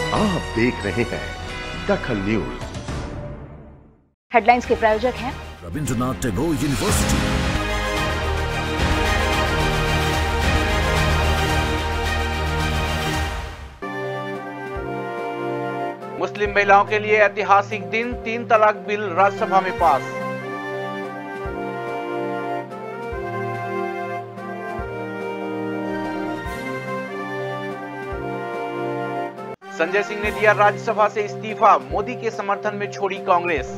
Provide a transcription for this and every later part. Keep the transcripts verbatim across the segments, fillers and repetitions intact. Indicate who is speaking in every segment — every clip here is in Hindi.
Speaker 1: आप देख रहे हैं दखल न्यूज।
Speaker 2: हेडलाइंस के प्रायोजक हैं
Speaker 3: रविंद्रनाथ टैगोर यूनिवर्सिटी।
Speaker 4: मुस्लिम महिलाओं के लिए ऐतिहासिक दिन, तीन तलाक बिल राज्यसभा में पास। संजय सिंह ने दिया राज्यसभा से इस्तीफा, मोदी के समर्थन में छोड़ी कांग्रेस।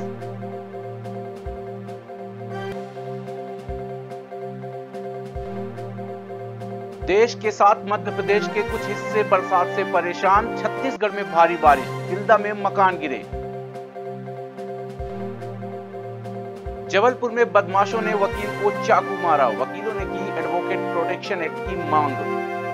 Speaker 4: देश के साथ मध्य प्रदेश के कुछ हिस्से बरसात से परेशान, छत्तीसगढ़ में भारी बारिश, तिल्दा में मकान गिरे। जबलपुर में बदमाशों ने वकील को चाकू मारा, वकीलों ने की एडवोकेट प्रोटेक्शन एक्ट की मांग।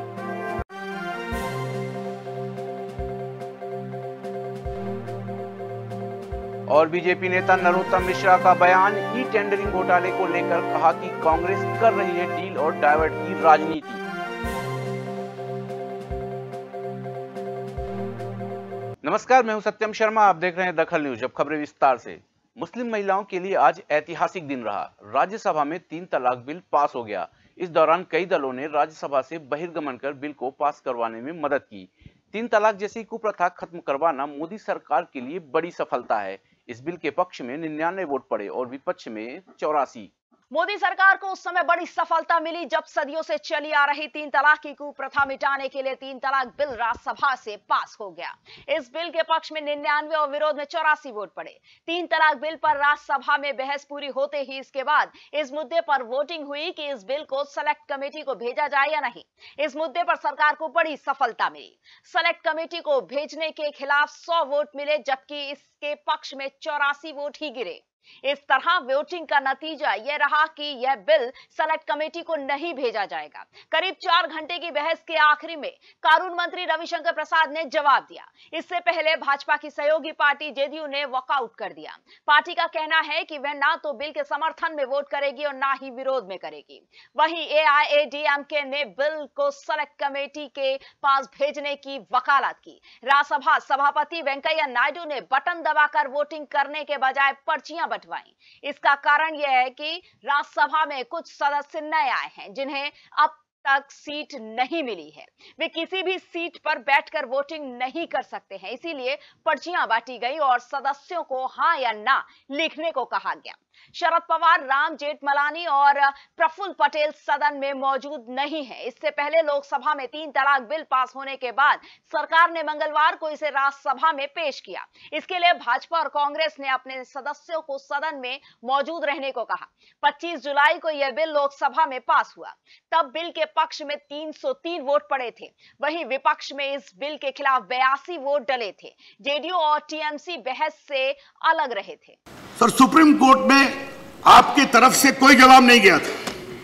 Speaker 4: और बीजेपी नेता नरोत्तम मिश्रा का बयान, ई टेंडरिंग घोटाले को लेकर कहा कि कांग्रेस कर रही है डील और डाइवर्ट की राजनीति। नमस्कार, मैं हूं सत्यम शर्मा, आप देख रहे हैं दखल न्यूज। अब खबरें विस्तार से। मुस्लिम महिलाओं के लिए आज ऐतिहासिक दिन रहा। राज्यसभा में तीन तलाक बिल पास हो गया। इस दौरान कई दलों ने राज्यसभा से बहिर्गमन कर बिल को पास करवाने में मदद की। तीन तलाक जैसी कुप्रथा खत्म करवाना मोदी सरकार के लिए बड़ी सफलता है। इस बिल के पक्ष में निन्यानवे वोट पड़े और विपक्ष में चौरासी।
Speaker 2: मोदी सरकार को उस समय बड़ी सफलता मिली जब सदियों से चली आ रही तीन तलाक की कुप्रथा मिटाने के लिए तीन तलाक बिल राज्यसभा से पास हो गया। इस बिल के पक्ष में निन्यानवे और विरोध में चौरासी वोट पड़े। तीन तलाक बिल पर राज्यसभा में बहस पूरी होते ही इसके बाद इस मुद्दे पर वोटिंग हुई कि इस बिल को सेलेक्ट कमेटी को भेजा जाए या नहीं। इस मुद्दे पर सरकार को बड़ी सफलता मिली। सेलेक्ट कमेटी को भेजने के खिलाफ सौ वोट मिले, जबकि इसके पक्ष में चौरासी वोट ही गिरे। इस तरह वोटिंग का नतीजा यह रहा कि यह बिल सेलेक्ट कमेटी को नहीं भेजा जाएगा। करीब चार घंटे की बहस के आखिरी में कानून मंत्री रविशंकर प्रसाद ने जवाब दिया। इससे पहले भाजपा की सहयोगी पार्टी जेडीयू ने वॉकआउट कर दिया। पार्टी का कहना है कि वह ना तो बिल के समर्थन में वोट करेगी और ना ही विरोध में करेगी। वहीं एआईएडीएमके ने बिल को सेलेक्ट कमेटी के पास भेजने की वकालत की। राज्यसभा सभापति वेंकैया नायडू ने बटन दबाकर वोटिंग करने के बजाय पर्चियां बंटवाई। इसका कारण यह है कि राज्यसभा में कुछ सदस्य नए आए हैं जिन्हें अब तक सीट नहीं मिली है। वे किसी भी सीट पर बैठकर वोटिंग नहीं कर सकते हैं, इसीलिए पर्चियां बांटी गई और सदस्यों को हां या ना लिखने को कहा गया। शरद पवार, राम जेठमलानी और प्रफुल्ल पटेल सदन में मौजूद नहीं है। इससे पहले लोकसभा में तीन तलाक बिल पास होने के बाद सरकार ने मंगलवार को इसे राज्यसभा में पेश किया। इसके लिए भाजपा और कांग्रेस ने अपने सदस्यों को सदन में मौजूद रहने को कहा। पच्चीस जुलाई को यह बिल लोकसभा में पास हुआ। तब बिल के पक्ष में तीन सौ तीन वोट पड़े थे। वहीं विपक्ष में इस बिल के खिलाफ बयासी वोट डले थे। जेडीयू और टीएमसी बहस से अलग रहे थे।
Speaker 5: सर, सुप्रीम कोर्ट में आपकी तरफ से कोई जवाब नहीं गया था।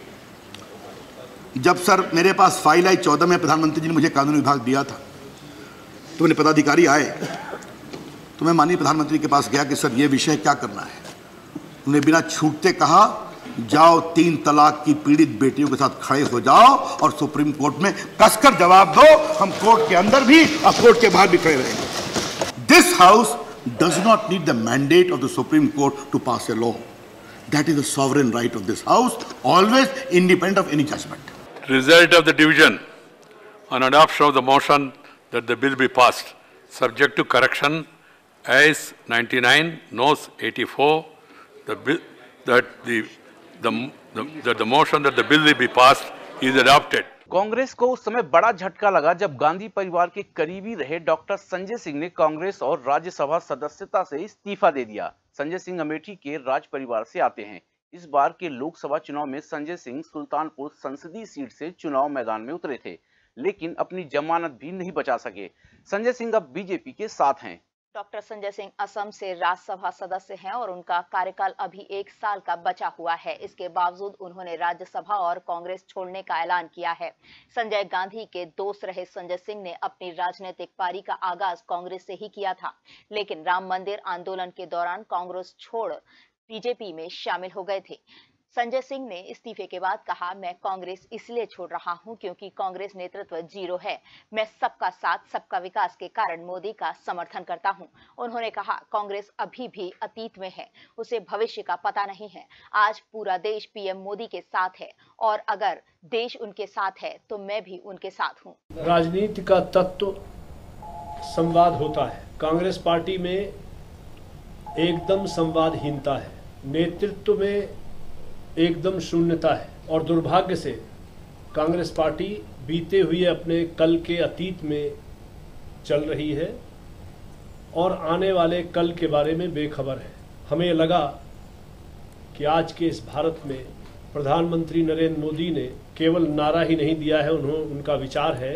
Speaker 5: जब सर मेरे पास फाइल आई चौदह में, प्रधानमंत्री जी ने मुझे कानून विभाग दिया था, तो मेरे पदाधिकारी आए तो मैं माननीय प्रधानमंत्री के पास गया कि सर ये विषय क्या करना है। उन्होंने बिना छूटते कहा, जाओ तीन तलाक की पीड़ित बेटियों के साथ खड़े हो जाओ और सुप्रीम कोर्ट में कसकर जवाब दो। हम कोर्ट के अंदर भी और कोर्ट के बाहर भी खड़े रहेंगे। This house does not need the mandate of the Supreme Court to pass a law. That is the sovereign right of this house, always independent of any judgment.
Speaker 6: Result of the division on adoption of the motion that the bill be passed, subject to correction, as ninety-nine, noes eighty-four, the bill that the the, the that the motion that the bill be passed is adopted.
Speaker 4: Congress को उस समय बड़ा झटका लगा जब गांधी परिवार के करीबी रहे डॉक्टर संजय सिंह ने कांग्रेस और राज्यसभा सदस्यता से इस्तीफा दे दिया। संजय सिंह अमेठी के राज परिवार से आते हैं। इस बार के लोकसभा चुनाव में संजय सिंह सुल्तानपुर संसदीय सीट से चुनाव मैदान में उतरे थे, लेकिन अपनी जमानत भी नहीं बचा सके। संजय सिंह अब बीजेपी के साथ हैं।
Speaker 2: डॉक्टर संजय सिंह असम से राज्यसभा सदस्य हैं और उनका कार्यकाल अभी एक साल का बचा हुआ है। इसके बावजूद उन्होंने राज्यसभा और कांग्रेस छोड़ने का ऐलान किया है। संजय गांधी के दोस्त रहे संजय सिंह ने अपनी राजनीतिक पारी का आगाज कांग्रेस से ही किया था, लेकिन राम मंदिर आंदोलन के दौरान कांग्रेस छोड़ बीजेपी में शामिल हो गए थे। संजय सिंह ने इस्तीफे के बाद कहा, मैं कांग्रेस इसलिए छोड़ रहा हूं क्योंकि कांग्रेस नेतृत्व जीरो है। मैं सबका साथ, सबका विकास के कारण मोदी का समर्थन करता हूं। उन्होंने कहा, कांग्रेस अभी भी अतीत में है, उसे भविष्य का पता नहीं है। आज पूरा देश पीएम मोदी के साथ है और अगर देश उनके साथ है तो मैं भी उनके साथ हूं।
Speaker 7: राजनीति का तत्व संवाद होता है। कांग्रेस पार्टी में एकदम संवादहीनता है, नेतृत्व में एकदम शून्यता है और दुर्भाग्य से कांग्रेस पार्टी बीते हुए अपने कल के अतीत में चल रही है और आने वाले कल के बारे में बेखबर है। हमें लगा कि आज के इस भारत में प्रधानमंत्री नरेंद्र मोदी ने केवल नारा ही नहीं दिया है, उन्होंने उनका विचार है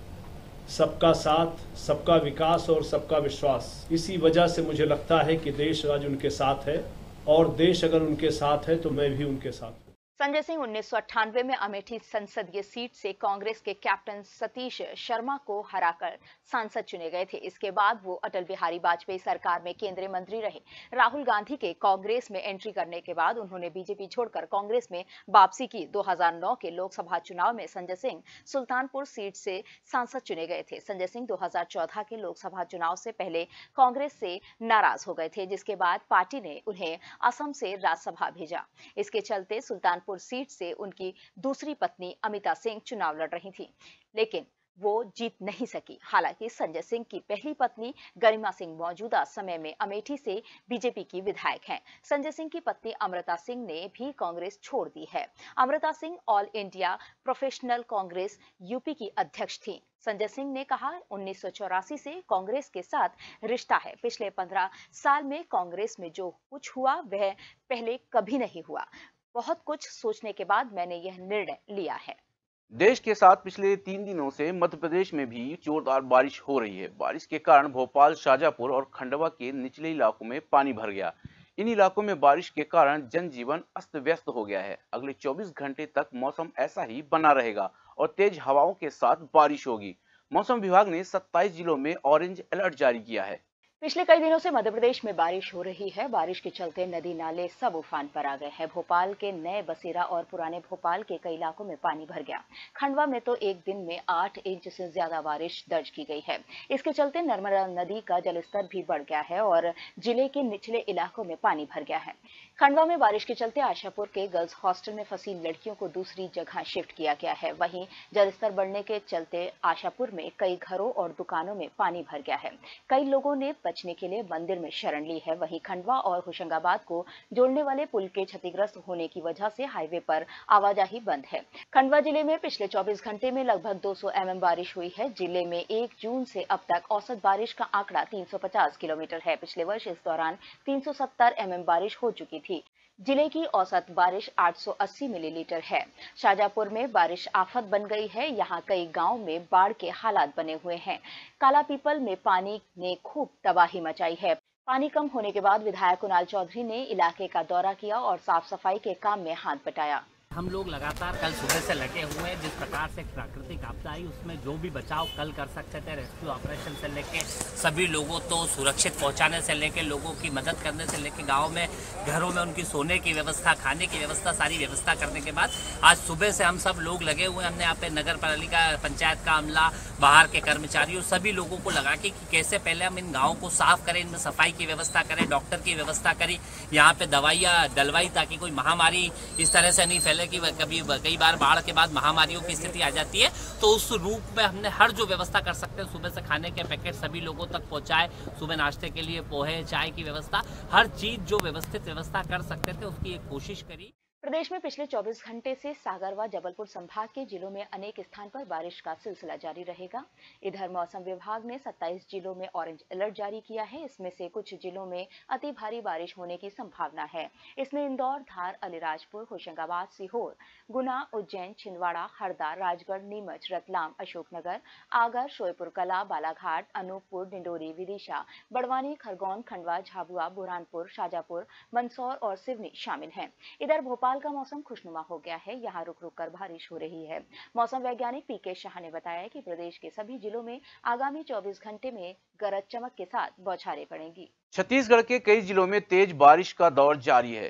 Speaker 7: सबका साथ, सबका विकास और सबका विश्वास। इसी वजह से मुझे लगता है कि देश आज उनके साथ है और देश अगर उनके साथ है तो मैं भी उनके साथ हूं।
Speaker 2: संजय सिंह उन्नीस सौ अट्ठानवे में अमेठी संसदीय सीट से कांग्रेस के कैप्टन सतीश शर्मा को हराकर सांसद चुने गए थे। इसके बाद वो अटल बिहारी वाजपेयी सरकार में केंद्रीय मंत्री रहे। राहुल गांधी के कांग्रेस में एंट्री करने के बाद उन्होंने बीजेपी छोड़कर कांग्रेस में वापसी की। दो हज़ार नौ के लोकसभा चुनाव में संजय सिंह सुल्तानपुर सीट से सांसद चुने गए थे। संजय सिंह दो हज़ार चौदह के लोकसभा चुनाव से पहले कांग्रेस से नाराज हो गए थे, जिसके बाद पार्टी ने उन्हें असम से राज्यसभा भेजा। इसके चलते सुल्तानपुर सीट से उनकी दूसरी पत्नी अमिता सिंह चुनाव लड़ रही थी, लेकिन वो जीत नहीं सकी। हालांकि संजय सिंह की पहली पत्नी गरिमा सिंह मौजूदा समय में अमेठी से बीजेपी की विधायक हैं। संजय सिंह की पत्नी अमृता सिंह ने भी कांग्रेस छोड़ दी है। Amrita Singh all India professional Congress UP की अध्यक्ष थी। संजय सिंह ने कहा, उन्नीस सौ चौरासी से कांग्रेस के साथ रिश्ता है। पिछले पंद्रह साल में कांग्रेस में जो कुछ हुआ वह पहले कभी नहीं हुआ। बहुत कुछ सोचने के बाद मैंने यह निर्णय लिया है।
Speaker 4: देश के साथ पिछले तीन दिनों से मध्य प्रदेश में भी जोरदार बारिश हो रही है। बारिश के कारण भोपाल, शाजापुर और खंडवा के निचले इलाकों में पानी भर गया। इन इलाकों में बारिश के कारण जनजीवन अस्त व्यस्त हो गया है। अगले चौबीस घंटे तक मौसम ऐसा ही बना रहेगा और तेज हवाओं के साथ बारिश होगी। मौसम विभाग ने सत्ताईस जिलों में ऑरेंज अलर्ट जारी किया है।
Speaker 2: पिछले कई दिनों से मध्य प्रदेश में बारिश हो रही है। बारिश के चलते नदी नाले सब उफान पर आ गए हैं। भोपाल के नए बसेरा और पुराने भोपाल के कई इलाकों में पानी भर गया। खंडवा में तो एक दिन में आठ इंच से ज्यादा बारिश दर्ज की गई है। इसके चलते नर्मदा नदी का जलस्तर भी बढ़ गया है और जिले के निचले इलाकों में पानी भर गया है। खंडवा में बारिश के चलते आशापुर के गर्ल्स हॉस्टल में फंसी लड़कियों को दूसरी जगह शिफ्ट किया गया है। वहीं जलस्तर बढ़ने के चलते आशापुर में कई घरों और दुकानों में पानी भर गया है। कई लोगों ने बचने के लिए मंदिर में शरण ली है। वहीं खंडवा और होशंगाबाद को जोड़ने वाले पुल के क्षतिग्रस्त होने की वजह से हाईवे पर आवाजाही बंद है। खंडवा जिले में पिछले चौबीस घंटे में लगभग दो सौ एमएम बारिश हुई है। जिले में एक जून से अब तक औसत बारिश का आंकड़ा तीन सौ पचास किलोमीटर है। पिछले वर्ष इस दौरान तीन सौ सत्तर एमएम बारिश हो चुकी थी। जिले की औसत बारिश आठ सौ अस्सी मिलीलीटर है। शाजापुर में बारिश आफत बन गई है। यहाँ कई गांव में बाढ़ के हालात बने हुए हैं। काला पीपल में पानी ने खूब तबाही मचाई है। पानी कम होने के बाद विधायक कुणाल चौधरी ने इलाके का दौरा किया और साफ सफाई के काम में हाथ बटाया।
Speaker 8: हम लोग लगातार कल सुबह से लगे हुए हैं। जिस प्रकार से प्राकृतिक आपदा आई उसमें जो भी बचाव कल कर सकते थे, रेस्क्यू ऑपरेशन से लेके सभी लोगों तो सुरक्षित पहुंचाने से लेके लोगों की मदद करने से लेके गांव में घरों में उनकी सोने की व्यवस्था, खाने की व्यवस्था, सारी व्यवस्था करने के बाद आज सुबह से हम सब लोग लगे हुए हैं। हमने यहाँ पे नगर पालिका, पंचायत का अमला, बाहर के कर्मचारियों, सभी लोगों को लगा के कि कैसे पहले हम इन गाँव को साफ करें, इनमें सफाई की व्यवस्था करें, डॉक्टर की व्यवस्था करें, यहाँ पे दवाइयाँ डलवाई ताकि कोई महामारी इस तरह से नहीं फैले कि कभी कई बार बाढ़ के बाद महामारियों की स्थिति आ जाती है। तो उस रूप में हमने हर जो व्यवस्था कर सकते हैं, सुबह से खाने के पैकेट सभी लोगों तक पहुंचाए, सुबह नाश्ते के लिए पोहे, चाय की व्यवस्था, हर चीज जो व्यवस्थित व्यवस्था कर सकते थे उसकी एक कोशिश करी।
Speaker 2: प्रदेश में पिछले चौबीस घंटे से सागर व जबलपुर संभाग के जिलों में अनेक स्थान पर बारिश का सिलसिला जारी रहेगा। इधर मौसम विभाग ने सत्ताईस जिलों में ऑरेंज अलर्ट जारी किया है। इसमें से कुछ जिलों में अति भारी बारिश होने की संभावना है। इसमें इंदौर, धार, अलीराजपुर, होशंगाबाद, सीहोर, गुना, उज्जैन, छिंदवाड़ा, हरदा, राजगढ़, नीमच, रतलाम, अशोकनगर, आगर, शोएपुर कला, बालाघाट, अनूपपुर, डिंडोरी, विदिशा, बड़वानी, खरगोन, खंडवा, झाबुआ, बुरहानपुर, शाजापुर, मंदसौर और सिवनी शामिल हैं। इधर भोपाल का मौसम खुशनुमा हो गया है। यहाँ रुक रुक कर बारिश हो रही है। मौसम वैज्ञानिक पीके शाह ने बताया कि प्रदेश के सभी जिलों में आगामी चौबीस घंटे में गरज चमक के साथ बौछारें पड़ेंगी।
Speaker 4: छत्तीसगढ़ के कई जिलों में तेज बारिश का दौर जारी है।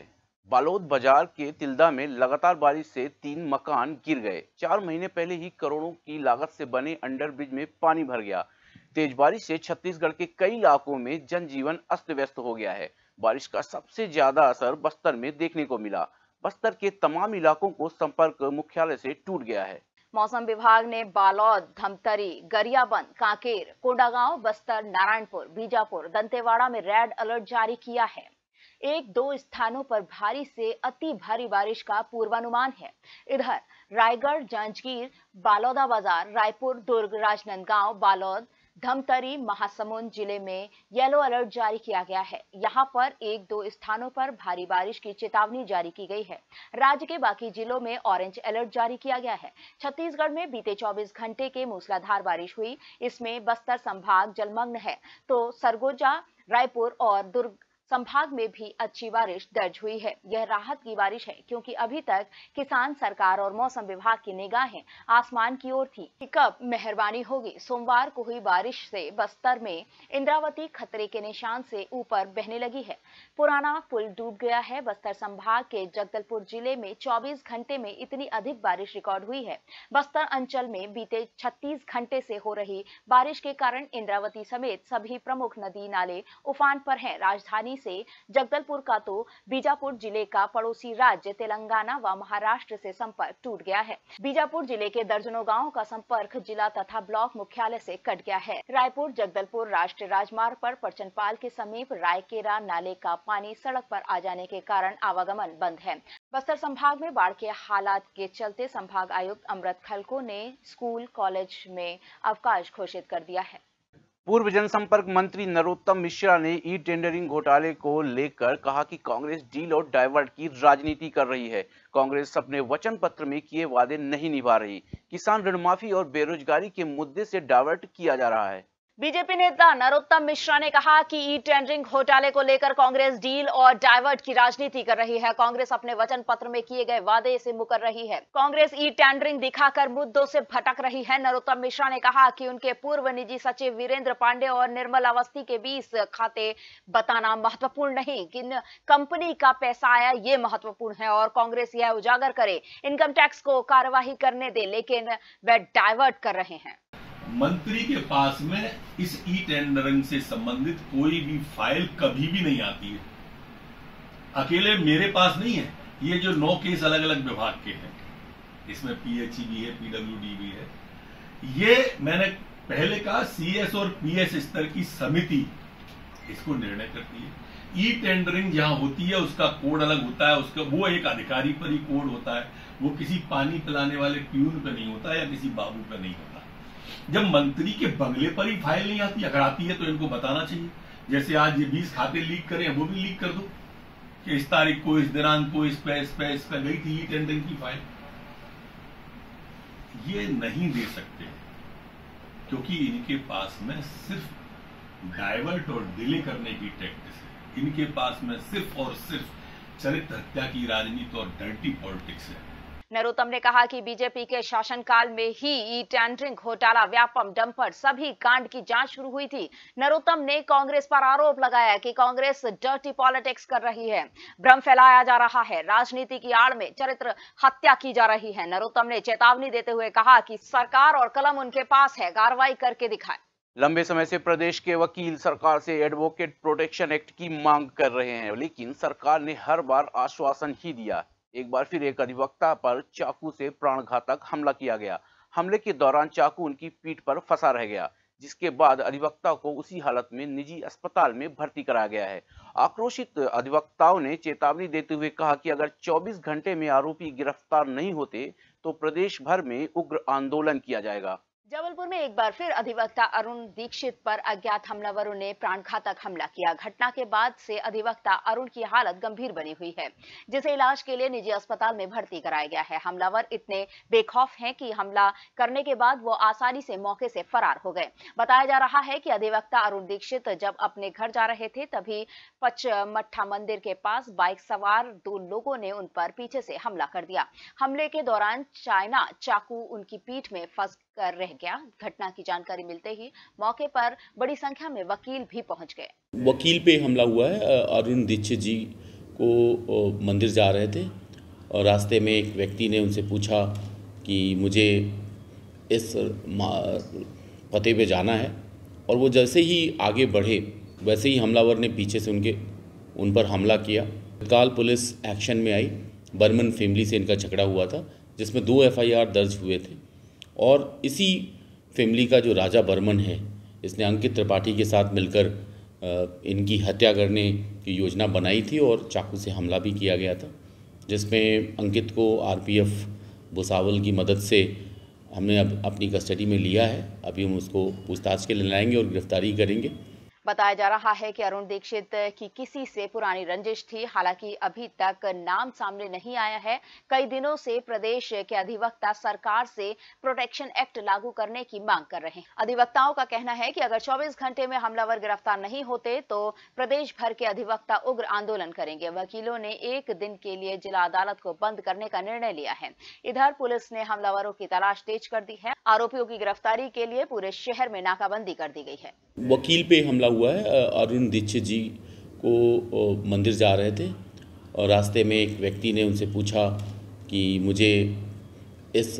Speaker 4: बालोद बाजार के तिल्दा में लगातार बारिश से तीन मकान गिर गए। चार महीने पहले ही करोड़ों की लागत से बने अंडरब्रिज में पानी भर गया। तेज बारिश से छत्तीसगढ़ के कई इलाकों में जनजीवन अस्त व्यस्त हो गया है। बारिश का सबसे ज्यादा असर बस्तर में देखने को मिला। बस्तर के तमाम इलाकों को संपर्क मुख्यालय से टूट गया है।
Speaker 2: मौसम विभाग ने बालोद, धमतरी, गरियाबंद, कांकेर, कोंडागांव, बस्तर, नारायणपुर, बीजापुर, दंतेवाड़ा में रेड अलर्ट जारी किया है। एक दो स्थानों पर भारी से अति भारी बारिश का पूर्वानुमान है। इधर रायगढ़, जांजगीर, बालोदाबाजार, रायपुर, दुर्ग, राजनांदगांव, बालोद, धमतरी, महासमुंद जिले में येलो अलर्ट जारी किया गया है। यहां पर एक दो स्थानों पर भारी बारिश की चेतावनी जारी की गई है। राज्य के बाकी जिलों में ऑरेंज अलर्ट जारी किया गया है। छत्तीसगढ़ में बीते चौबीस घंटे के मूसलाधार बारिश हुई। इसमें बस्तर संभाग जलमग्न है तो सरगुजा, रायपुर और दुर्ग संभाग में भी अच्छी बारिश दर्ज हुई है। यह राहत की बारिश है क्योंकि अभी तक किसान, सरकार और मौसम विभाग की निगाहें आसमान की ओर थी कि कब मेहरबानी होगी। सोमवार को हुई बारिश से बस्तर में इंद्रावती खतरे के निशान से ऊपर बहने लगी है। पुराना पुल डूब गया है। बस्तर संभाग के जगदलपुर जिले में चौबीस घंटे में इतनी अधिक बारिश रिकॉर्ड हुई है। बस्तर अंचल में बीते छत्तीस घंटे से हो रही बारिश के कारण इंद्रावती समेत सभी प्रमुख नदी नाले उफान पर हैं। राजधानी से जगदलपुर का तो बीजापुर जिले का पड़ोसी राज्य तेलंगाना व महाराष्ट्र से संपर्क टूट गया है। बीजापुर जिले के दर्जनों गांवों का संपर्क जिला तथा ब्लॉक मुख्यालय से कट गया है। रायपुर जगदलपुर राष्ट्रीय राजमार्ग पर परचनपाल के समीप रायकेरा नाले का पानी सड़क पर आ जाने के कारण आवागमन बंद है। बस्तर संभाग में बाढ़ के हालात के चलते संभाग आयुक्त अमृत खलको ने स्कूल कॉलेज में अवकाश घोषित कर दिया है।
Speaker 4: पूर्व जनसंपर्क मंत्री नरोत्तम मिश्रा ने ई टेंडरिंग घोटाले को लेकर कहा कि कांग्रेस डील और डाइवर्ट की राजनीति कर रही है। कांग्रेस अपने वचन पत्र में किए वादे नहीं निभा रही। किसान ऋण माफी और बेरोजगारी के मुद्दे से डाइवर्ट किया जा रहा है।
Speaker 2: बीजेपी नेता नरोत्तम मिश्रा ने कहा कि ई टेंडरिंग घोटाले को लेकर कांग्रेस डील और डाइवर्ट की राजनीति कर रही है। कांग्रेस अपने वचन पत्र में किए गए वादे से मुकर रही है। कांग्रेस ई टेंडरिंग दिखाकर मुद्दों से भटक रही है। नरोत्तम मिश्रा ने कहा कि उनके पूर्व निजी सचिव वीरेंद्र पांडे और निर्मल अवस्थी के बीच खाते बताना महत्वपूर्ण नहीं, किन कंपनी का पैसा आया ये महत्वपूर्ण है और कांग्रेस यह उजागर करे। इनकम टैक्स को कार्यवाही करने दे, लेकिन वे डाइवर्ट कर रहे हैं।
Speaker 9: मंत्री के पास में इस ई टेंडरिंग से संबंधित कोई भी फाइल कभी भी नहीं आती है। अकेले मेरे पास नहीं है, ये जो नौ केस अलग अलग विभाग के हैं, इसमें पीएचई भी है, पीडब्ल्यूडी भी है। ये मैंने पहले कहा सीएस और पीएस स्तर की समिति इसको निर्णय करती है। ई टेंडरिंग जहां होती है उसका कोड अलग होता है, उसका वो एक अधिकारी पर ही कोड होता है, वो किसी पानी पिलाने वाले प्यून पे नहीं होता या किसी बाबू पे नहीं होता। जब मंत्री के बंगले पर ही फाइल नहीं आती, अगर आती है तो इनको बताना चाहिए। जैसे आज ये बीस खाते लीक करें, वो भी लीक कर दो कि इस तारीख को, इस दिनांक को, इस पे इस पे इस पे गई थी ई टेंडरिंग की फाइल। ये नहीं दे सकते क्योंकि इनके पास में सिर्फ डाइवर्ट और डिले करने की टैक्टिस है। इनके पास में सिर्फ और सिर्फ चरित्र हत्या की राजनीति और डर्टी पॉलिटिक्स है।
Speaker 2: नरोत्तम ने कहा कि बीजेपी के शासनकाल में ही ई टेंडरिंग घोटाला, व्यापम, डंपर सभी कांड की जांच शुरू हुई थी। नरोत्तम ने कांग्रेस पर आरोप लगाया कि कांग्रेस डर्टी पॉलिटिक्स कर रही है, भ्रम फैलाया जा रहा है, राजनीति की आड़ में चरित्र हत्या की जा रही है। नरोत्तम ने चेतावनी देते हुए कहा कि सरकार और कलम उनके पास है, कार्रवाई करके दिखाए।
Speaker 4: लंबे समय से प्रदेश के वकील सरकार से एडवोकेट प्रोटेक्शन एक्ट की मांग कर रहे हैं, लेकिन सरकार ने हर बार आश्वासन ही दिया। एक बार फिर एक अधिवक्ता पर चाकू से प्राणघातक हमला किया गया। हमले के दौरान चाकू उनकी पीठ पर फंसा रह गया, जिसके बाद अधिवक्ता को उसी हालत में निजी अस्पताल में भर्ती कराया गया है। आक्रोशित अधिवक्ताओं ने चेतावनी देते हुए कहा कि अगर चौबीस घंटे में आरोपी गिरफ्तार नहीं होते तो प्रदेश भर में उग्र आंदोलन किया जाएगा।
Speaker 2: जबलपुर में एक बार फिर अधिवक्ता अरुण दीक्षित पर अज्ञात हमलावरों ने प्राणघातक हमला किया। घटना के बाद से अधिवक्ता अरुण की हालत गंभीर बनी हुई है, जिसे इलाज के लिए निजी अस्पताल में भर्ती कराया गया है। हमलावर इतने बेखौफ हैं कि हमला करने के बाद वो आसानी से मौके से फरार हो गए। बताया जा रहा है कि अधिवक्ता अरुण दीक्षित जब अपने घर जा रहे थे तभी पचमट्ठा मंदिर के पास बाइक सवार दो लोगों ने उन पर पीछे से हमला कर दिया। हमले के दौरान चाइना चाकू उनकी पीठ में फंस कर रह गया। घटना की जानकारी मिलते ही मौके पर बड़ी संख्या में वकील भी पहुंच गए।
Speaker 10: वकील पे हमला हुआ है। अरुण दीक्षित जी को मंदिर जा रहे थे और रास्ते में एक व्यक्ति ने उनसे पूछा कि मुझे इस पते पे जाना है, और वो जैसे ही आगे बढ़े वैसे ही हमलावर ने पीछे से उनके उन पर हमला किया। तत्काल पुलिस एक्शन में आई। बर्मन फैमिली से इनका झगड़ा हुआ था जिसमें दो एफ आई आर दर्ज हुए थे, और इसी फैमिली का जो राजा बर्मन है, इसने अंकित त्रिपाठी के साथ मिलकर इनकी हत्या करने की योजना बनाई थी और चाकू से हमला भी किया गया था, जिसमें अंकित को आर पी एफ भुसावल की मदद से हमने अब अपनी कस्टडी में लिया है। अभी हम उसको पूछताछ के लिए लाएंगे और गिरफ्तारी करेंगे।
Speaker 2: बताया जा रहा है कि अरुण दीक्षित की किसी से पुरानी रंजिश थी। हालांकि अभी तक नाम सामने नहीं आया है। कई दिनों से प्रदेश के अधिवक्ता सरकार से प्रोटेक्शन एक्ट लागू करने की मांग कर रहे हैं। अधिवक्ताओं का कहना है कि अगर चौबीस घंटे में हमलावर गिरफ्तार नहीं होते तो प्रदेश भर के अधिवक्ता उग्र आंदोलन करेंगे। वकीलों ने एक दिन के लिए जिला अदालत को बंद करने का निर्णय लिया है। इधर पुलिस ने हमलावरों की तलाश तेज कर दी है। आरोपियों की गिरफ्तारी के लिए पूरे शहर में नाकाबंदी कर दी गई है।
Speaker 10: वकील पे हमला हुआ है। अरुण दीक्षित जी को मंदिर जा रहे थे और रास्ते में एक व्यक्ति ने उनसे पूछा कि मुझे इस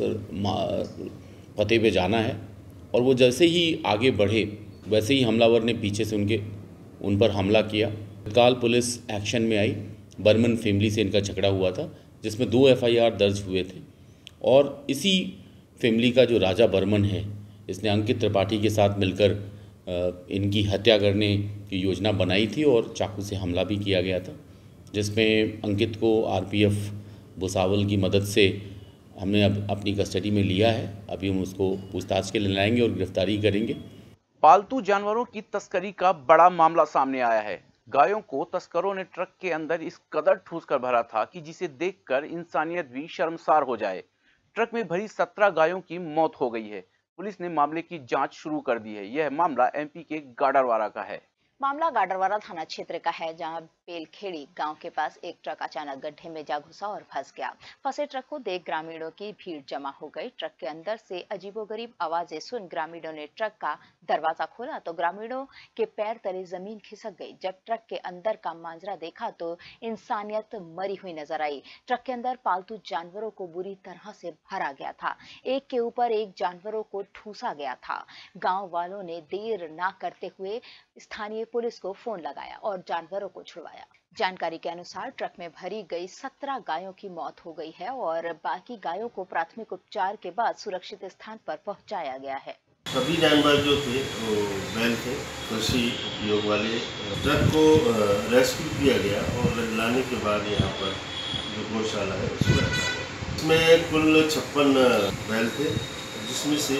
Speaker 10: पते पे जाना है, और वो जैसे ही आगे बढ़े वैसे ही हमलावर ने पीछे से उनके उन पर हमला किया। तत्काल पुलिस एक्शन में आई। बर्मन फैमिली से इनका झगड़ा हुआ था जिसमें दो एफ आई आर दर्ज हुए थे, और इसी फैमिली का जो राजा बर्मन है, इसने अंकित त्रिपाठी के साथ मिलकर इनकी हत्या करने की योजना बनाई थी और चाकू से हमला भी किया गया था, जिसमें अंकित को आर पी एफ भुसावल की मदद से हमने अब अपनी कस्टडी में लिया है। अभी हम उसको पूछताछ के लिए लाएंगे और गिरफ्तारी करेंगे।
Speaker 4: पालतू जानवरों की तस्करी का बड़ा मामला सामने आया है। गायों को तस्करों ने ट्रक के अंदर इस कदर ठूस कर भरा था कि जिसे देखकर इंसानियत भी शर्मसार हो जाए। ट्रक में भरी सत्रह गायों की मौत हो गई है। पुलिस ने मामले की जांच शुरू कर दी है। यह मामला एम पी के गाडरवारा का है।
Speaker 2: मामला गाडरवारा थाना क्षेत्र का है, जहां बेलखेड़ी गांव के पास एक ट्रक अचानक गड्ढे में जा घुसा और फंस गया। फंसे ट्रक को देख ग्रामीणों की भीड़ जमा हो गई। ट्रक के अंदर से अजीबोगरीब आवाजें सुन ग्रामीणों ने ट्रक का दरवाजा खोला तो ग्रामीणों के पैर तले जमीन खिसक गई। जब ट्रक के अंदर का मांजरा देखा तो इंसानियत मरी हुई नजर आई। ट्रक के अंदर पालतू जानवरों को बुरी तरह से भरा गया था। एक के ऊपर एक जानवरों को ठूसा गया था। गाँव वालों ने देर न करते हुए स्थानीय पुलिस को फोन लगाया और जानवरों को छुड़वाया। जानकारी के अनुसार ट्रक में भरी गई सत्रह गायों की मौत हो गई है और बाकी गायों को प्राथमिक उपचार के बाद सुरक्षित स्थान पर पहुंचाया गया है।
Speaker 11: सभी जानवर जो थे वो बैल थे, कृषि उपयोग वाले। ट्रक को रेस्क्यू किया गया और लाने के बाद यहाँ पर जो गौशाला है उसमें रखा गया। इसमें कुल छप्पन बैल थे, जिसमें से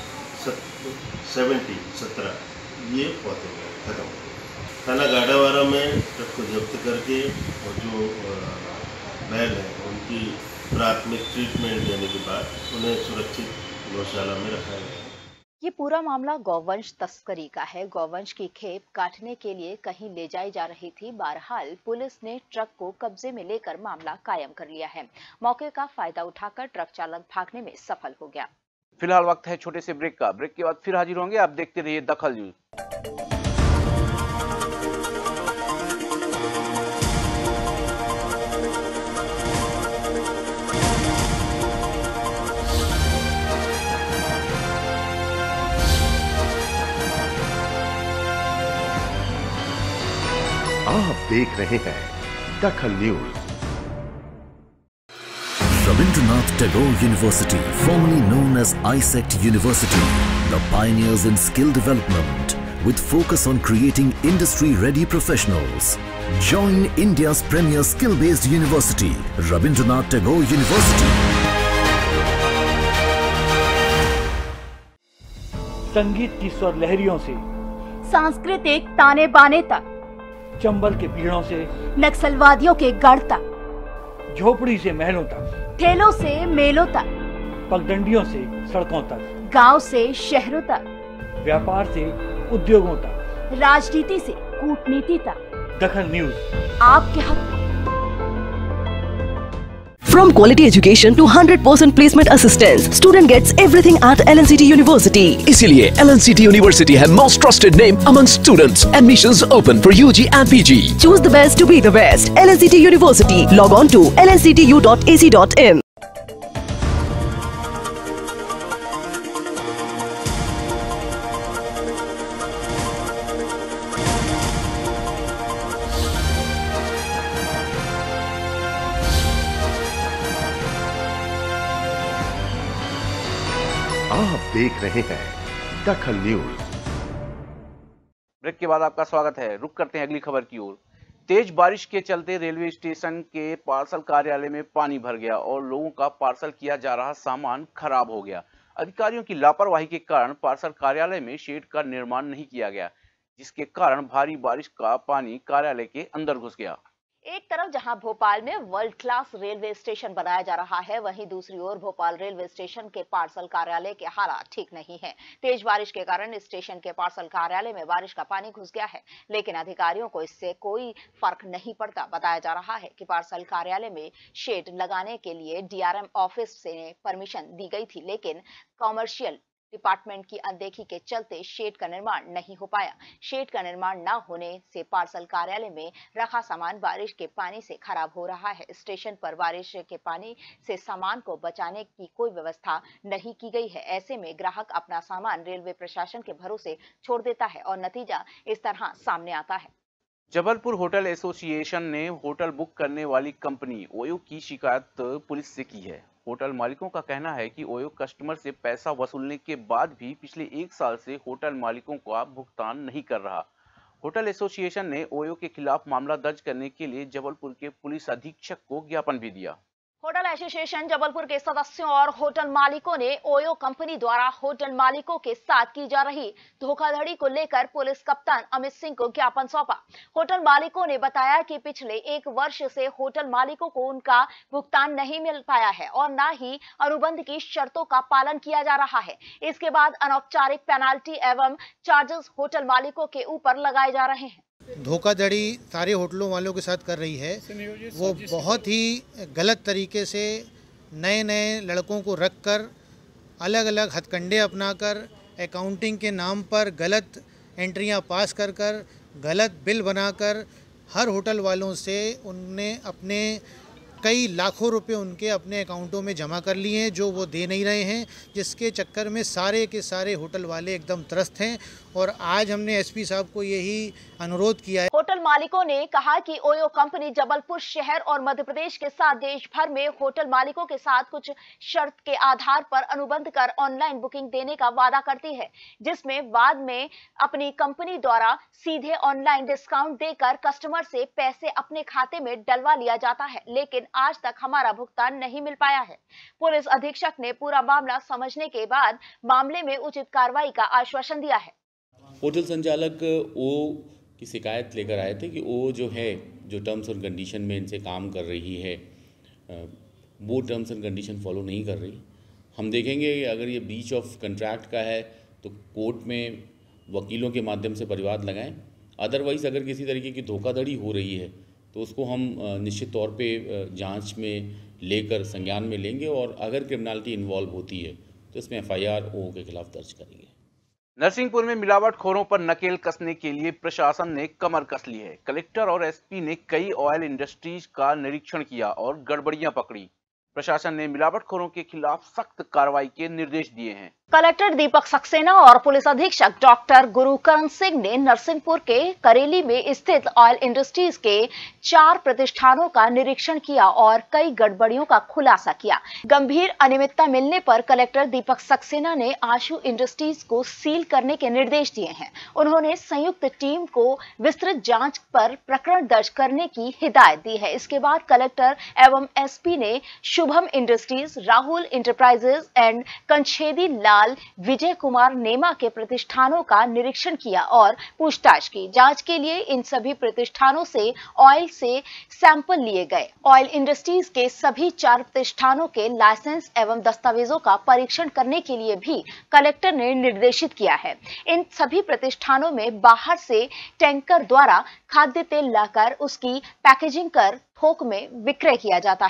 Speaker 11: सेवेंटी सत्रह ये पौधे खत्म हो गए। थाना गाडावारा में ट्रक को जब्त करके और जो बैल हैं उनकी प्राथमिक ट्रीटमेंट देने के बाद उन्हें सुरक्षित गौशाला में रखा गया।
Speaker 2: ये पूरा मामला गौवंश तस्करी का है। गौवंश की खेप काटने के लिए कहीं ले जाई जा रही थी। बहरहाल पुलिस ने ट्रक को कब्जे में लेकर मामला कायम कर लिया है। मौके का फायदा उठाकर ट्रक चालक भागने में सफल हो गया।
Speaker 4: फिलहाल वक्त है छोटे से ब्रेक का। ब्रेक के बाद फिर हाजिर होंगे। आप देखते रहिए दखल न्यूज।
Speaker 1: आप देख रहे हैं Dakhal news.
Speaker 3: Rabindranath Tagore University, formerly known as I S E C T University, the pioneers in skill development with focus on creating industry-ready professionals. Join India's premier skill-based university, Rabindranath Tagore University.
Speaker 12: संगीत की स्वर लहरियों से
Speaker 13: सांस्कृतिक ताने बाने तक,
Speaker 12: चंबल के पीड़ों से
Speaker 13: नक्सलवादियों के गढ़ तक,
Speaker 12: झोपड़ी से महलों तक,
Speaker 13: ठेलों से मेलों तक,
Speaker 12: पगडंडियों से सड़कों तक,
Speaker 13: गांव से शहरों तक,
Speaker 12: व्यापार से उद्योगों तक,
Speaker 13: राजनीति से कूटनीति तक,
Speaker 12: दखल न्यूज
Speaker 13: आपके हक।
Speaker 14: From quality education to one hundred percent placement assistance, student gets everything at L N C T University.
Speaker 15: इसीलिए L N C T University है most trusted name among students. Admissions open for U G and P G.
Speaker 14: Choose the best to be the best. L N C T University. Log on to L N C T U dot A C dot in.
Speaker 1: आप देख रहे हैं दखल न्यूज।
Speaker 4: ब्रेक के बाद आपका स्वागत है। रुक करते हैं अगली खबर की ओर। तेज बारिश के चलते रेलवे स्टेशन के पार्सल कार्यालय में पानी भर गया और लोगों का पार्सल किया जा रहा सामान खराब हो गया। अधिकारियों की लापरवाही के कारण पार्सल कार्यालय में शेड का निर्माण नहीं किया गया, जिसके कारण भारी बारिश का पानी कार्यालय के अंदर घुस गया।
Speaker 2: एक तरफ जहां भोपाल में वर्ल्ड क्लास रेलवे स्टेशन बनाया जा रहा है, वहीं दूसरी ओर भोपाल रेलवे स्टेशन के पार्सल कार्यालय के हालात ठीक नहीं है। तेज बारिश के कारण स्टेशन के पार्सल कार्यालय में बारिश का पानी घुस गया है, लेकिन अधिकारियों को इससे कोई फर्क नहीं पड़ता। बताया जा रहा है कि पार्सल कार्यालय में शेड लगाने के लिए डी आर एम ऑफिस से परमिशन दी गई थी, लेकिन कॉमर्शियल डिपार्टमेंट की अनदेखी के चलते शेड का निर्माण नहीं हो पाया। शेड का निर्माण न होने से पार्सल कार्यालय में रखा सामान बारिश के पानी से खराब हो रहा है। स्टेशन पर बारिश के पानी से सामान को बचाने की कोई व्यवस्था नहीं की गई है। ऐसे में ग्राहक अपना सामान रेलवे प्रशासन के भरोसे छोड़ देता है और नतीजा इस तरह सामने आता है।
Speaker 4: जबलपुर होटल एसोसिएशन ने होटल बुक करने वाली कंपनी ओयो की शिकायत पुलिस से की है। होटल मालिकों का कहना है कि ओयो कस्टमर से पैसा वसूलने के बाद भी पिछले एक साल से होटल मालिकों का भुगतान नहीं कर रहा। होटल एसोसिएशन ने ओयो के खिलाफ मामला दर्ज करने के लिए जबलपुर के पुलिस अधीक्षक को ज्ञापन भी दिया।
Speaker 2: होटल एसोसिएशन जबलपुर के सदस्यों और होटल मालिकों ने ओयो कंपनी द्वारा होटल मालिकों के साथ की जा रही धोखाधड़ी को लेकर पुलिस कप्तान अमित सिंह को ज्ञापन सौंपा। होटल मालिकों ने बताया कि पिछले एक वर्ष से होटल मालिकों को उनका भुगतान नहीं मिल पाया है और न ही अनुबंध की शर्तों का पालन किया जा रहा है। इसके बाद अनौपचारिक पेनाल्टी एवं चार्जेस होटल मालिकों के ऊपर लगाए जा रहे हैं।
Speaker 16: धोखाधड़ी सारे होटलों वालों के साथ कर रही है। वो बहुत ही गलत तरीके से नए नए लड़कों को रखकर अलग अलग हथकंडे अपनाकर अकाउंटिंग के नाम पर गलत एंट्रियां पास कर कर गलत बिल बनाकर हर होटल वालों से उनने अपने कई लाखों रुपए उनके अपने अकाउंटों में जमा कर लिए हैं, जो वो दे नहीं रहे हैं, जिसके चक्कर में सारे के सारे होटल वाले एकदम त्रस्त हैं। और आज हमने एसपी साहब को यही अनुरोध किया है।
Speaker 2: होटल मालिकों ने कहा कि ओयो कंपनी जबलपुर शहर और मध्य प्रदेश के साथ देश भर में होटल मालिकों के साथ कुछ शर्त के आधार पर अनुबंध कर ऑनलाइन बुकिंग देने का वादा करती है, जिसमें बाद में अपनी कंपनी द्वारा सीधे ऑनलाइन डिस्काउंट देकर कस्टमर से पैसे अपने खाते में डलवा लिया जाता है, लेकिन आज तक हमारा भुगतान नहीं मिल पाया है। पुलिस अधीक्षक ने पूरा मामला समझने के बाद मामले में उचित कार्रवाई का आश्वासन दिया है।
Speaker 10: होटल संचालक ओ की शिकायत लेकर आए थे कि वो जो है जो टर्म्स और कंडीशन में इनसे काम कर रही है वो टर्म्स एंड कंडीशन फॉलो नहीं कर रही। हम देखेंगे अगर ये ब्रीच ऑफ कंट्रैक्ट का है तो कोर्ट में वकीलों के माध्यम से परिवाद लगाएं। अदरवाइज़ अगर किसी तरीके की धोखाधड़ी हो रही है तो उसको हम निश्चित तौर पे जांच में लेकर संज्ञान में लेंगे और अगर क्रिमिनलिटी इन्वॉल्व होती है तो इसमें एफ आई आर ओ के खिलाफ दर्ज करेंगे।
Speaker 4: नरसिंहपुर में मिलावटखोरों पर नकेल कसने के लिए प्रशासन ने कमर कस ली है। कलेक्टर और एस पी ने कई ऑयल इंडस्ट्रीज का निरीक्षण किया और गड़बड़ियां पकड़ी। प्रशासन ने मिलावटखोरों के खिलाफ सख्त कार्रवाई के निर्देश दिए हैं।
Speaker 2: कलेक्टर दीपक सक्सेना और पुलिस अधीक्षक डॉक्टर गुरुकरण सिंह ने नरसिंहपुर के करेली में स्थित ऑयल इंडस्ट्रीज के चार प्रतिष्ठानों का निरीक्षण किया और कई गड़बड़ियों का खुलासा किया। गंभीर अनियमितता मिलने पर कलेक्टर दीपक सक्सेना ने आशु इंडस्ट्रीज को सील करने के निर्देश दिए हैं। उन्होंने संयुक्त टीम को विस्तृत जांच पर प्रकरण दर्ज करने की हिदायत दी है। इसके बाद कलेक्टर एवं एसपी ने Shubham industries, Rahul enterprises and Kanchhedi Lal Vijay Kumar Nema के प्रतिष्ठानों का निरीक्षण किया और पूछताछ की। जांच के लिए इन सभी प्रतिष्ठानों से ऑयल से सैंपल लिए गए। ऑयल इंडस्ट्रीज के सभी चार प्रतिष्ठानों के लाइसेंस एवं दस्तावेजों का परीक्षण करने के लिए भी कलेक्टर ने निर्देशित किया है। इन सभी प्रतिष्ठानों में बाहर से टैंकर द्वारा खाद्य तेल लाकर उसकी पैकेजिंग कर थोक में विक्रय किया जाता है।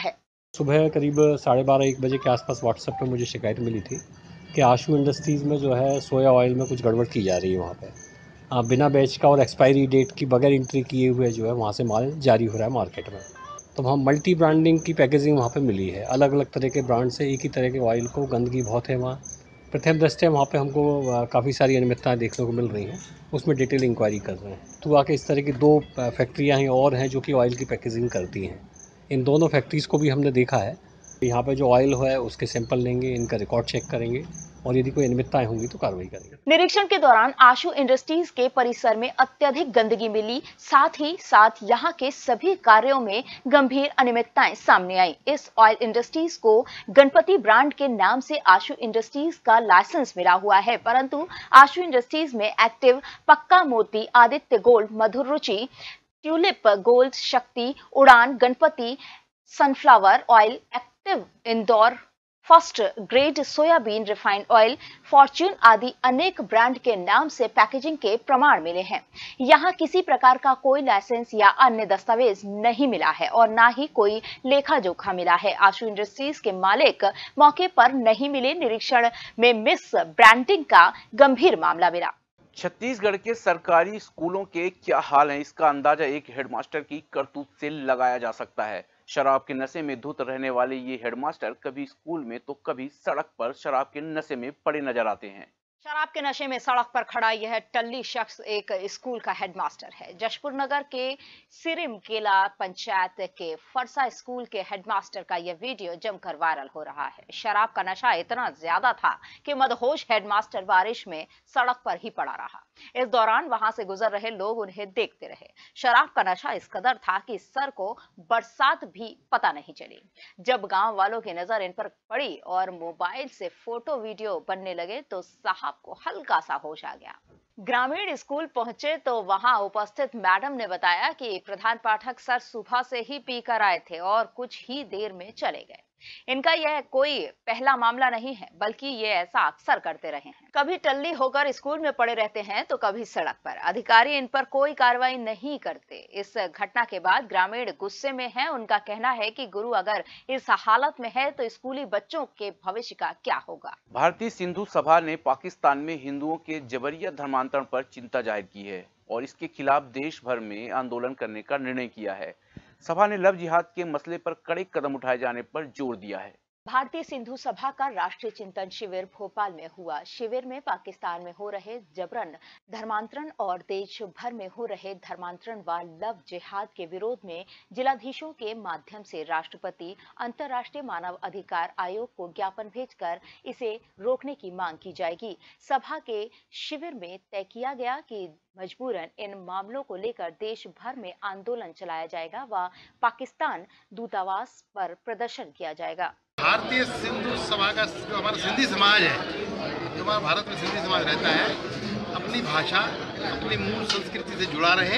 Speaker 17: सुबह करीब साढ़े बारह एक बजे के आसपास व्हाट्सएप पे मुझे शिकायत मिली थी कि आशु इंडस्ट्रीज़ में जो है सोया ऑयल में कुछ गड़बड़ की जा रही है वहाँ पे। आ, बिना बैच का और एक्सपायरी डेट की बगैर एंट्री किए हुए जो है वहाँ से माल जारी हो रहा है मार्केट में। तो हम मल्टी ब्रांडिंग की पैकेजिंग वहाँ पे मिली है, अलग अलग तरह के ब्रांड से एक ही तरह के ऑयल को, गंदगी बहुत है वहाँ। प्रथम दृष्टया वहाँ पे हमको काफ़ी सारी अनियमितताएँ देखने को मिल रही हैं, उसमें डिटेल इंक्वायरी कर रहे हैं। तो आके इस तरह की दो फैक्ट्रियाँ हैं और हैं जो कि ऑयल की पैकेजिंग करती हैं। इन दोनों फैक्ट्रीज़ को भी हमने देखा है। यहाँ पे जो ऑयल है उसके सैंपल लेंगे, इनका रिकॉर्ड चेक करेंगे और यदि कोई अनियमितताएं होंगी तो कार्रवाई करेंगे।
Speaker 2: निरीक्षण के दौरान आशु इंडस्ट्रीज के परिसर में अत्यधिक गंदगी मिली, साथ ही साथ यहाँ के सभी कार्यों में गंभीर अनियमितताएं सामने आई। इस ऑयल इंडस्ट्रीज को गणपति ब्रांड के नाम से आशु इंडस्ट्रीज का लाइसेंस मिला हुआ है, परंतु आशु इंडस्ट्रीज में active, Pakka Moti, Aditya gold, Madhur Ruchi, tulip gold, Shakti, Udan, Ganpati, sunflower oil, active Indore, first grade soybean refined oil, fortune आदि अनेक ब्रांड के नाम से पैकेजिंग के प्रमाण मिले हैं। यहां किसी प्रकार का कोई लाइसेंस या अन्य दस्तावेज नहीं मिला है और ना ही कोई लेखा जोखा मिला है। आशु इंडस्ट्रीज के मालिक मौके पर नहीं मिले। निरीक्षण में मिस ब्रांडिंग का गंभीर मामला मिला।
Speaker 4: छत्तीसगढ़ के सरकारी स्कूलों के क्या हाल है, इसका अंदाजा एक हेडमास्टर की करतूत से लगाया जा सकता है। शराब के नशे में धुत रहने वाले ये हेडमास्टर कभी स्कूल में तो कभी सड़क पर शराब के नशे में पड़े नजर आते हैं।
Speaker 2: शराब के नशे में सड़क पर खड़ा यह टल्ली शख्स एक स्कूल का हेडमास्टर है। जशपुर नगर के सिरिम केला पंचायत के फरसा स्कूल के हेडमास्टर का यह वीडियो जमकर वायरल हो रहा है। शराब का नशा इतना ज्यादा था कि मदहोश हेडमास्टर बारिश में सड़क पर ही पड़ा रहा। इस दौरान वहां से गुजर रहे लोग उन्हें देखते रहे। शराब का नशा इस कदर था कि सर को बरसात भी पता नहीं चली। जब गांव वालों की नजर इन पर पड़ी और मोबाइल से फोटो वीडियो बनने लगे तो साहब को हल्का सा होश आ गया। ग्रामीण स्कूल पहुंचे तो वहां उपस्थित मैडम ने बताया कि प्रधान पाठक सर सुबह से ही पीकर आए थे और कुछ ही देर में चले गए। इनका यह कोई पहला मामला नहीं है, बल्कि ये ऐसा अक्सर करते रहे हैं। कभी टल्ली होकर स्कूल में पड़े रहते हैं तो कभी सड़क पर। अधिकारी इन पर कोई कार्रवाई नहीं करते। इस घटना के बाद ग्रामीण गुस्से में हैं। उनका कहना है कि गुरु अगर इस हालत में है तो स्कूली बच्चों के भविष्य का क्या होगा।
Speaker 4: भारतीय सिंधु सभा ने पाकिस्तान में हिंदुओं के जबरिया धर्मांतरण पर चिंता जाहिर की है और इसके खिलाफ देश भर में आंदोलन करने का निर्णय किया है। सभा ने लव जिहाद के मसले पर कड़े कदम उठाए जाने पर जोर दिया है।
Speaker 2: भारतीय सिंधु सभा का राष्ट्रीय चिंतन शिविर भोपाल में हुआ। शिविर में पाकिस्तान में हो रहे जबरन धर्मांतरण और देश भर में हो रहे धर्मांतरण व लव जिहाद के विरोध में जिलाधीशों के माध्यम से राष्ट्रपति, अंतर्राष्ट्रीय मानव अधिकार आयोग को ज्ञापन भेजकर इसे रोकने की मांग की जाएगी। सभा के शिविर में तय किया गया कि मजबूरन इन मामलों को लेकर देश भर में आंदोलन चलाया जाएगा व पाकिस्तान दूतावास पर प्रदर्शन किया जाएगा।
Speaker 18: भारतीय सिंधु सभा का जो हमारा सिंधी समाज है, जो हमारा भारत में सिंधी समाज रहता है, अपनी भाषा, अपनी मूल संस्कृति से जुड़ा रहे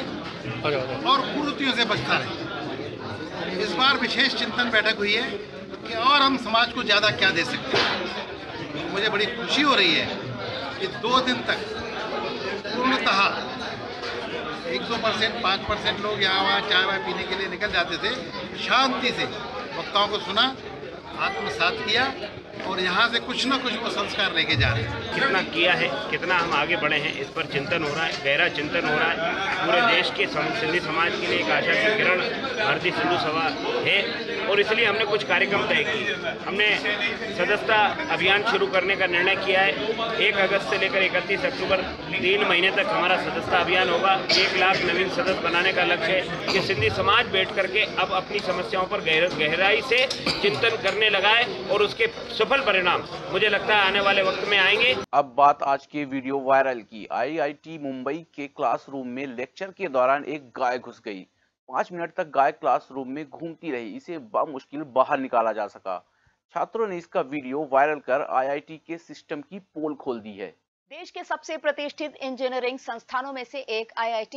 Speaker 18: और कुरीतियों से बचता रहे। इस बार विशेष चिंतन बैठक हुई है कि और हम समाज को ज़्यादा क्या दे सकते हैं। मुझे बड़ी खुशी हो रही है कि दो दिन तक पूर्णतः एक दो परसेंट पाँच परसेंट लोग यहाँ वहाँ चाय वाय पीने के लिए निकल जाते थे, शांति से वक्ताओं को सुना, आत्मसात किया और यहाँ से कुछ न कुछ वो संस्कार लेके जा रहे हैं।
Speaker 19: कितना किया है, कितना हम आगे बढ़े हैं, इस पर चिंतन हो रहा है, गहरा चिंतन हो रहा है। पूरे देश के सिंधी समाज के लिए एक आशा की किरण भारतीय सिंधु सभा है और इसलिए हमने कुछ कार्यक्रम तय किए। हमने सदस्यता अभियान शुरू करने का निर्णय किया है। एक अगस्त से लेकर इकतीस अक्टूबर तीन महीने तक हमारा सदस्यता अभियान होगा। एक लाख नवीन सदस्य बनाने का लक्ष्य है कि सिंधी समाज बैठ करके अब अपनी समस्याओं पर गहराई से चिंतन करने लगा है और उसके सफल परिणाम मुझे लगता है आने वाले वक्त में आएंगे।
Speaker 4: अब बात आज के वीडियो वायरल की। आई आई टी मुंबई के क्लासरूम में लेक्चर के दौरान एक गाय घुस गई। पाँच मिनट तक गाय क्लासरूम में घूमती रही, इसे बामुश्किल बाहर निकाला जा सका। छात्रों ने इसका वीडियो वायरल कर आई आई टी के सिस्टम की पोल खोल दी है।
Speaker 2: देश के सबसे प्रतिष्ठित इंजीनियरिंग संस्थानों में से एक आई आई टी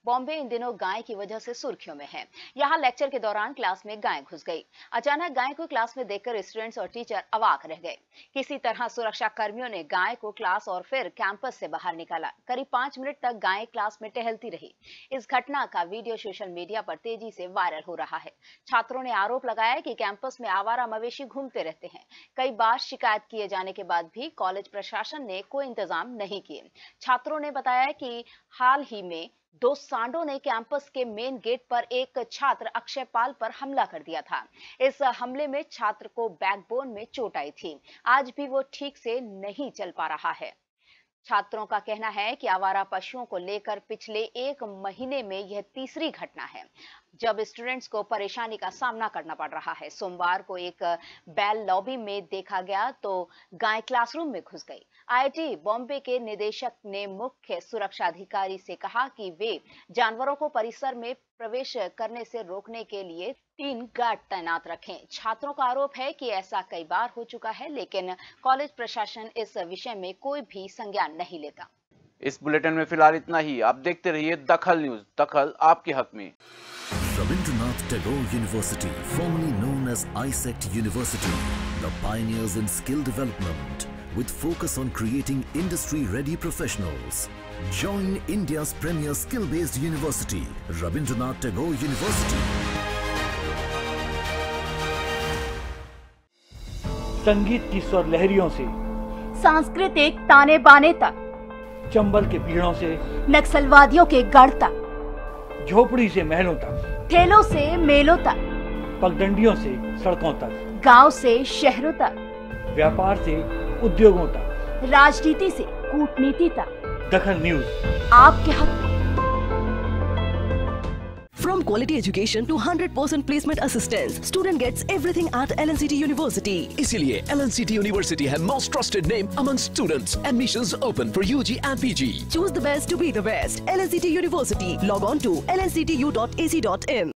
Speaker 2: बॉम्बे इन दिनों गाय की वजह से सुर्खियों में है। यहाँ लेक्चर के दौरान क्लास में गाय घुस गई। अचानक गाय को क्लास में देखकर स्टूडेंट्स और टीचर अवाक रह गए। किसी तरह सुरक्षा कर्मियों ने गाय को क्लास और फिर कैंपस से बाहर निकाला। करीब पांच मिनट तक गाय क्लास में टहलती रही। इस घटना का वीडियो सोशल मीडिया पर तेजी से वायरल हो रहा है। छात्रों ने आरोप लगाया कि कैंपस में आवारा मवेशी घूमते रहते हैं। कई बार शिकायत किए जाने के बाद भी कॉलेज प्रशासन ने कोई इंतजाम नहीं किए। छात्रों ने बताया कि हाल ही में दो सांडों ने कैंपस के मेन गेट पर एक छात्र अक्षय पाल पर हमला कर दिया था। इस हमले में छात्र को बैकबोन में चोट आई थी। आज भी वो ठीक से नहीं चल पा रहा है। छात्रों का कहना है कि आवारा पशुओं को लेकर पिछले एक महीने में यह तीसरी घटना है जब स्टूडेंट्स को परेशानी का सामना करना पड़ रहा है। सोमवार को एक बैल लॉबी में देखा गया तो गाय क्लासरूम में घुस गई। आईआईटी बॉम्बे के निदेशक ने मुख्य सुरक्षा अधिकारी से कहा कि वे जानवरों को परिसर में प्रवेश करने से रोकने के लिए तीन गार्ड तैनात रखें। छात्रों का आरोप है कि ऐसा कई बार हो चुका है, लेकिन कॉलेज प्रशासन इस विषय में कोई भी संज्ञान नहीं लेता।
Speaker 4: इस बुलेटिन में फिलहाल इतना ही। आप देखते रहिए दखल न्यूज, दखल आपके हक में।
Speaker 3: Rabindranath Tagore University, formerly known as ISECT University, the pioneers in skill development with focus on creating industry-ready professionals. Join India's premier skill-based university, Rabindranath Tagore University.
Speaker 12: संगीत की स्वर लहरियों से
Speaker 13: सांस्कृतिक ताने बाने तक,
Speaker 12: चंबल के पीड़ों से
Speaker 13: नक्सलवादियों के गढ़ तक,
Speaker 12: झोपड़ी से महलों तक,
Speaker 13: ठेलों से मेलों तक,
Speaker 12: पगडंडियों से सड़कों तक,
Speaker 13: गांव से शहरों तक,
Speaker 12: व्यापार से उद्योगों तक,
Speaker 13: राजनीति से कूटनीति तक,
Speaker 12: दखल न्यूज
Speaker 13: आपके हक में।
Speaker 14: From quality education to one hundred percent placement assistance, student gets everything at L N C T University.
Speaker 15: इसीलिए L N C T University है most trusted name among students. Admissions open for U G and P G.
Speaker 14: Choose the best to be the best. L N C T University. Log on to L N C T U dot A C dot in.